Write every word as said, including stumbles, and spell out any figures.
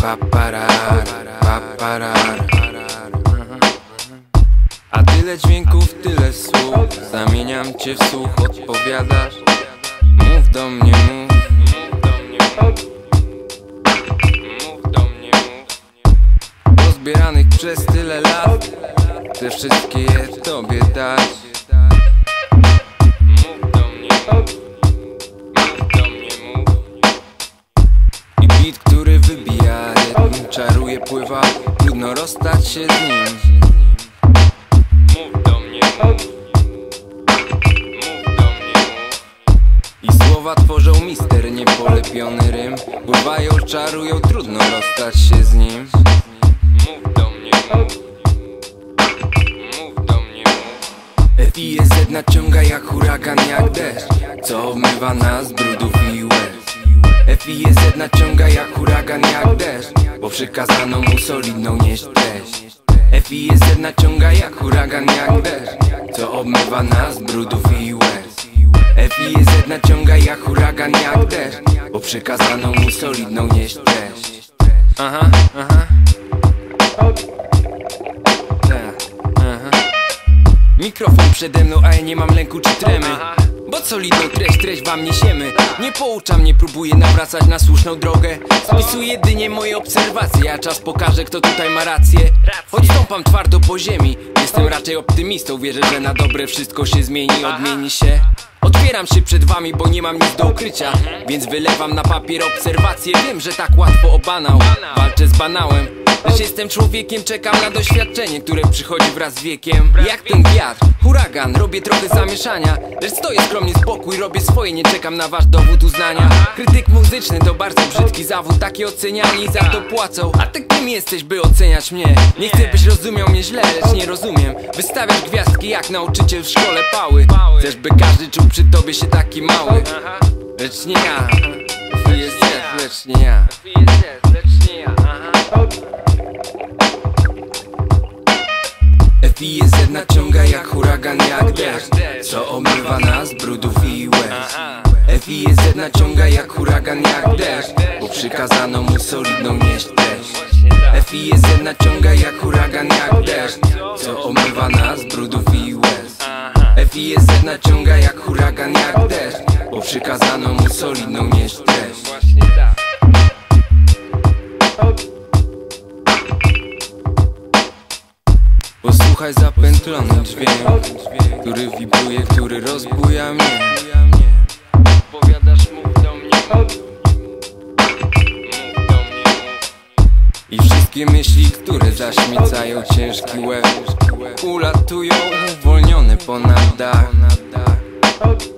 paparar, paparar. A tyle dźwięków, tyle słów, zamieniam cię w słuch, odpowiadasz. Mów do mnie, mów. Mów do mnie, mów. Pozbieranych przez tyle lat, te wszystkie je tobie dać. Mów do mnie, mów. Mów do mnie, mów. I beat, który wybija rytm, czaruje, pływa, trudno rozstać się z nim. Mów do mnie, mów. Mów do mnie, mów. I słowa tworzą misternie polepiony rym, pływają, czarują, trudno rozstać się z nim. Mów do mnie, mów. Mów do mnie, mów. F I E Z naciąga jak huragan, jak deszcz, co obmywa nas z brudów i łez. F I E Z naciąga jak huragan, jak deszcz, bo przykazano mu solidną nieść treść. F I E Z naciąga jak huragan, jak deszcz, co obmywa nas z brudów i łez. F I E Z naciąga jak huragan, jak deszcz, bo przykazano mu solidną nieść treść. Aha, aha. Aha. Mikrofon przede mną, a ja nie mam lęku czy tremy, bo solidną treść, treść wam niesiemy. Nie pouczam, nie próbuję nawracać na słuszną drogę, spisuję jedynie moje obserwacje, a czas pokaże, kto tutaj ma rację. Choć stąpam twardo po ziemi, jestem raczej optymistą, wierzę, że na dobre wszystko się zmieni, odmieni się. Otwieram się przed wami, bo nie mam nic do ukrycia, więc wylewam na papier obserwacje. Wiem, że tak łatwo o banał, walczę z banałem, lecz jestem człowiekiem, czekam na doświadczenie, które przychodzi wraz z wiekiem. Jak ten wiatr, huragan, robię trochę zamieszania, lecz stoję skromnie z boku i robię swoje, nie czekam na wasz dowód uznania. Krytyk muzyczny to bardzo brzydki zawód, takie oceniani za to płacą. A ty kim jesteś, by oceniać mnie? Nie chcę, byś rozumiał mnie źle, lecz nie rozumiem. Wystawiasz gwiazdki jak nauczyciel w szkole pały. Chcesz, by każdy czuł przy tobie się taki mały, lecz nie ja. F I E Z, lecz nie ja. F I E Z, lecz nie ja. F I E Z naciąga jak huragan, jak deszcz, co omywa nas z brudów i łez. F I E Z naciąga jak huragan, jak deszcz, bo przykazano mu solidną nieść treść. F I E Z naciąga jak huragan, jak deszcz, co omywa nas z brudów i łez. F I E Z naciąga jak huragan, jak deszcz, bo przykazano mu solidną nieść treść. Posłuchaj zapętlony dźwięk, który wibruje, który rozbuja mnie. Powiadasz, mów do mnie, mów. Mów do mnie, mów. I wszystkie myśli, które zaśmiecają ciężki łeb, ulatują uwolnione ponad dach.